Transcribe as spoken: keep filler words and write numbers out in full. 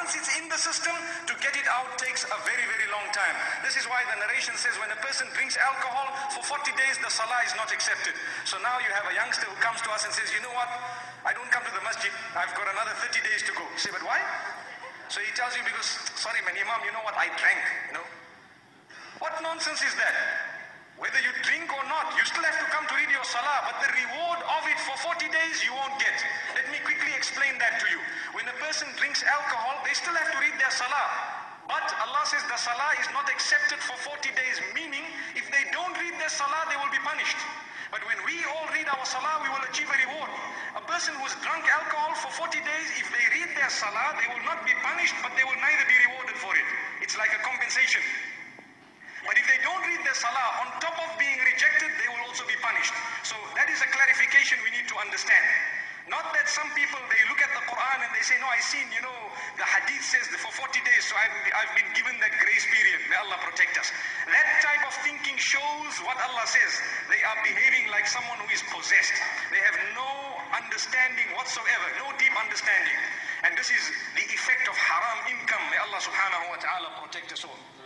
once it's in the system, to get it out takes a very, very long time. This is why the narration says when a person drinks alcohol, for forty days the salah is not accepted. So now you have a youngster who comes to us and says, you know what, I don't come to the masjid, I've got another thirty days to go. You say, but why? So he tells you, because, sorry man, Imam, you know what, I drank, you know. What nonsense is that? Whether you drink or not, you still have to come to read your salah, but the reward of it for forty days you won't get. Let me quickly explain that to you. When a person drinks alcohol, they still have to read their salah. But Allah says the salah is not accepted for forty days, meaning if they don't read their salah, they will be punished. But when we all read our salah, we will achieve a reward. A person who has drunk alcohol for forty days, if they read their salah, they will not be punished, but they will neither be rewarded for it. It's like a compensation. But if they don't read their salah, on top of being rejected, they will also be punished. So that is a clarification we need to understand. Not that some people, they look at the Quran and they say, no, I seen, you know, the hadith says that for forty days, so I've, I've been given that grace period. May Allah protect us. That type of thinking shows what Allah says. They are behaving like someone who is possessed. They have no understanding whatsoever, no deep understanding. And this is the effect of haram income. May Allah subhanahu wa ta'ala protect us all.